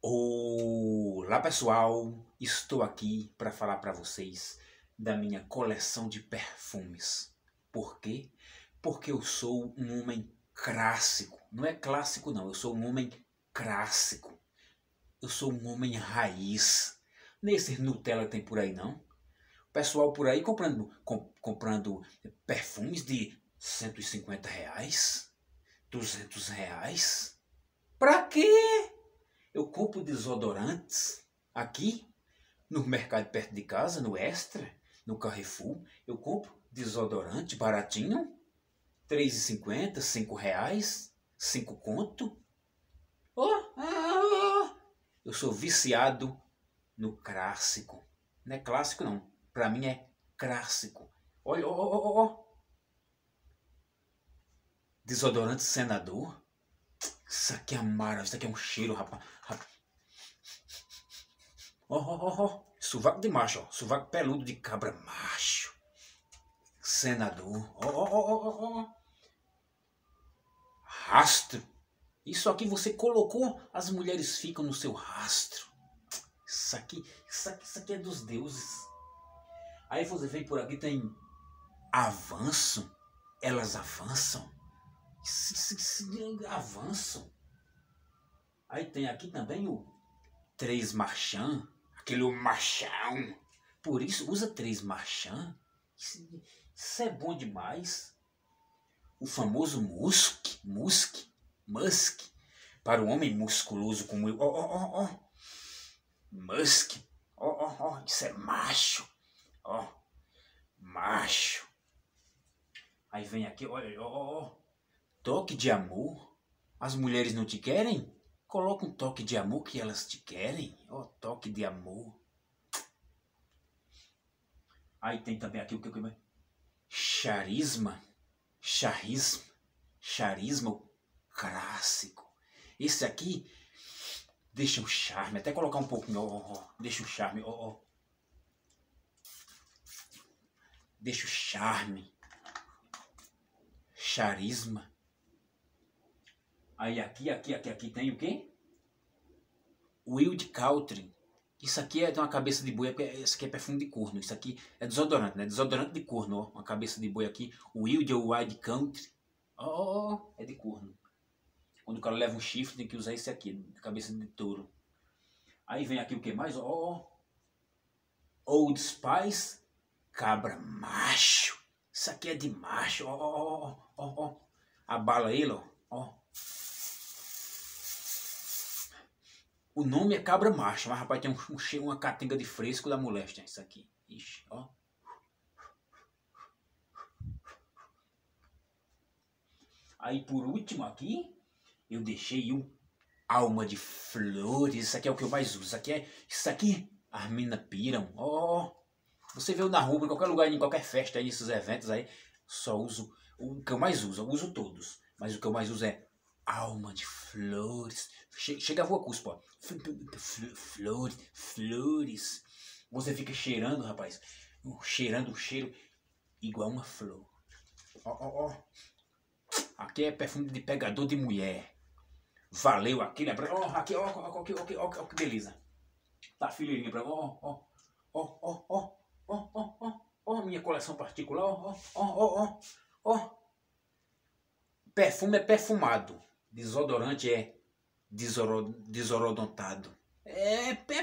Olá pessoal, estou aqui para falar para vocês da minha coleção de perfumes. Por quê? Porque eu sou um homem clássico. Não é clássico não, eu sou um homem clássico. Eu sou um homem raiz. Nesses Nutella tem por aí não. O pessoal por aí comprando perfumes de R$ 150, R$ 200. Pra quê? Eu compro desodorantes aqui no mercado perto de casa, no Extra, no Carrefour. Eu compro desodorante baratinho, R$ 3,50, R$ 5, 5 conto. Eu sou viciado no clássico. Não é clássico não, pra mim é clássico. Olha, desodorante Senador. Isso aqui é maravilhoso, isso aqui é um cheiro, rapaz. Sovaco de macho, ó. Sovaco peludo de cabra macho. Senador. Rastro. Isso aqui você colocou, as mulheres ficam no seu rastro. Isso aqui é dos deuses. Aí você vem por aqui, tem avanço. Elas avançam. Avançam. Aí tem aqui também o Três Marchand. Aquele machão. Por isso, usa Três Marchand. Isso é bom demais. O famoso Musk. Para o homem musculoso como eu. Musk. Isso é macho. Macho. Aí vem aqui, olha. Toque de amor. As mulheres não te querem? Coloca um toque de amor que elas te querem. Toque de amor. Aí tem também aqui o que é? Charisma, o clássico. Esse aqui deixa um charme. Até colocar um pouquinho. Deixa um charme. Deixa o charme. Charisma. Aí aqui tem o quê? Wild Country. Isso aqui é de uma cabeça de boi, isso aqui é perfume de corno. Isso aqui é desodorante, né? Desodorante de corno, uma cabeça de boi aqui. Wild ou Wild Country. É de corno. Quando o cara leva um chifre, tem que usar esse aqui, cabeça de touro. Aí vem aqui o que mais? Old Spice, cabra macho. Isso aqui é de macho. Abala ele, ó. O nome é cabra macho, mas rapaz tem um cheiro, uma catinga de fresco da moléstia. Isso aqui. Ixi, ó. Aí por último aqui, eu deixei um alma de flores. Isso aqui é o que eu mais uso. Isso aqui as minas piram. Você vê na rua, em qualquer lugar, em qualquer festa, aí, nesses eventos aí, só uso o que eu mais uso. Eu uso todos, mas o que eu mais uso é alma de flores. Chega a voar cuspa, flores. Você fica cheirando, rapaz. Cheirando um cheiro igual uma flor. Aqui é perfume de pegador de mulher. Valeu aquele abraço. Aqui, que beleza. Tá fileirinha pra. Minha coleção particular. Perfume é perfumado. Desodorante é desorodontado. É